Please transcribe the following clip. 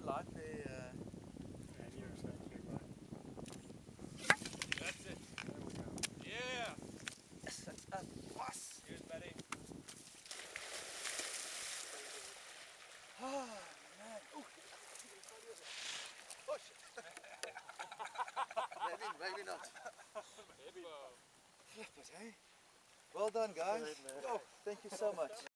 like the... And you're saying big line. That's it. There we go. Yeah. Yes, that's up. Plus. Cheers, buddy. Oh, man. Oh, oh shit. maybe not. Hippo. Flip it, eh? Well done, guys. Great, man. Oh, thank you so much.